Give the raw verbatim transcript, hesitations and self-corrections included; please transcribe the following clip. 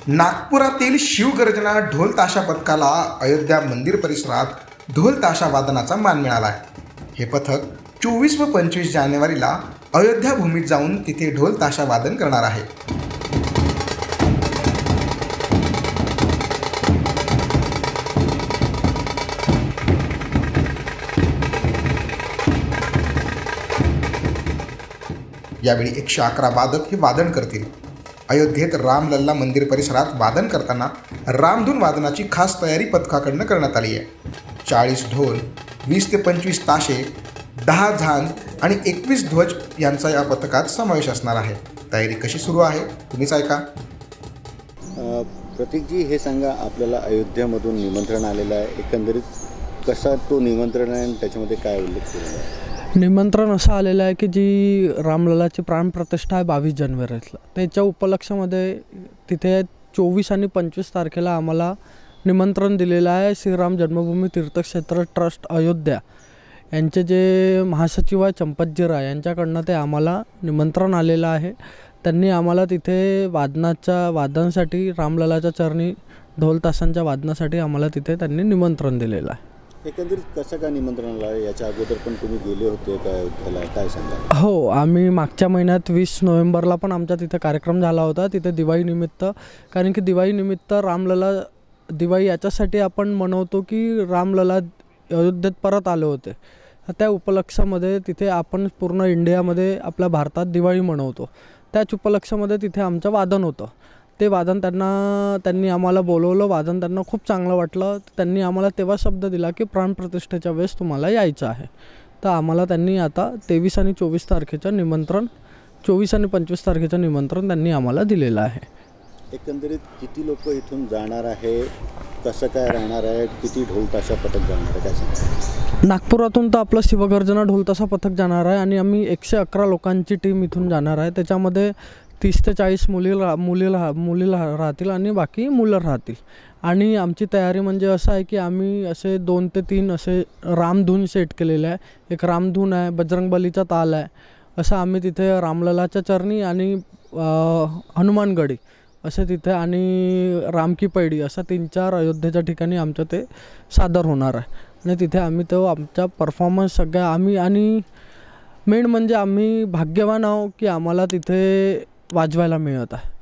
नागपुरातील शिवगर्जना ढोल ताशा पथकाला अयोध्या मंदिर परिसरात ढोल ताशा वादनाचा मान मिळाला आहे। हे पथक चोवीस व पंचवीस जानेवारीला अयोध्या भूमीत जाऊन तिथे ढोल ताशा वादन करणार आहे। यावेळी एकशे अकरा वादक हे वादन करतील। अयोध्येत रामलल्ला मंदिर परिसरात वादन करताना रामधून वादनाची खास तयारी पथकाकडून करण्यात आली आहे। चाळीस ढोल, वीस ते पंचवीस ताशे, दहा झांज आणि एकवीस ध्वज यांचा या पथकात समावेश असणार आहे। तयारी कशी सुरू आहे तुम्हीच ऐका। प्रतीकजी, हे सांगा, आपल्याला अयोध्येमधून निमंत्रण आलेलं आहे, एकंदरीत कसा तो निमंत्रण आहे आणि त्याच्यामध्ये काय उल्लेख केलेला आहे? निमंत्रण असं आलेलं आहे की जी रामलल्लाची प्राणप्रतिष्ठा आहे बावीस जानेवारीला, त्याच्या उपलक्षामध्ये तिथे चोवीस आणि पंचवीस तारखेला आम्हाला निमंत्रण दिलेलं आहे। श्रीराम जन्मभूमी तीर्थक्षेत्र ट्रस्ट अयोध्या यांचे जे महासचिव आहे चंपतजी राय यांच्याकडनं ते आम्हाला निमंत्रण आलेलं आहे। त्यांनी आम्हाला तिथे वादनाच्या वादनासाठी रामलल्लाच्या चरणी ढोल ताशांच्या वादनासाठी आम्हाला तिथे त्यांनी निमंत्रण दिलेलं आहे। एकंदरीत कसं काय निमंत्रण आलं? याच्या अगोदर पण तुम्ही गेले होते का अयोध्येला, काय सांगा? हो, आम्ही मागच्या महिन्यात वीस नोव्हेंबरला पण आमच्या तिथे कार्यक्रम झाला होता, तिथे दिवाळीनिमित्त। कारण की दिवाळीनिमित्त रामलल्ला दिवाळी याच्यासाठी आपण मनवतो की रामलल्ला अयोध्येत परत आले होते, त्या उपलक्षामध्ये तिथे आपण पूर्ण इंडियामध्ये आपल्या भारतात दिवाळी मनवतो। त्याच उपलक्षामध्ये तिथे आमचं वादन होतं। ते वादन त्यांना त्यांनी आम्हाला बोलवलं, वादन त्यांना खूप चांगलं वाटलं। त्यांनी आम्हाला तेव्हा शब्द दिला की प्राणप्रतिष्ठेच्या वेळेस तुम्हाला यायचं आहे। तर आम्हाला त्यांनी आता तेवीस आणि चोवीस तारखेचं निमंत्रण चोवीस आणि पंचवीस तारखेचं निमंत्रण त्यांनी आम्हाला दिलेलं आहे। एकंदरीत किती लोक इथून जाणार आहे, कसं काय राहणार आहे, किती ढोल ताशा पथक जाणार आहे, काय सांगा? नागपुरातून तर आपलं शिवगर्जना ढोल ताशा पथक जाणार आहे आणि आम्ही एकशे अकरा लोकांची टीम इथून जाणार आहे। त्याच्यामध्ये तीस ते चाळीस मुली रा मुली रा मुली राहतील आणि बाकी मुलं राहतील। आणि आमची तयारी म्हणजे असं आहे की आम्ही असे दोन ते तीन असे रामधून सेट केलेले आहे। एक रामधून आहे, बजरंगबलीचा ताल आहे, असं आम्ही तिथे रामलल्लाच्या चरणी आणि हनुमानगडी असे तिथे आणि रामकी पैडी असं तीन चार अयोध्येच्या ठिकाणी आमचं ते सादर होणार आहे। आणि तिथे आम्ही तो आमचा परफॉर्मन्स सगळ्या आम्ही आणि मेन म्हणजे आम्ही भाग्यवान आहोत की आम्हाला तिथे वाजवायला मिळत आहे।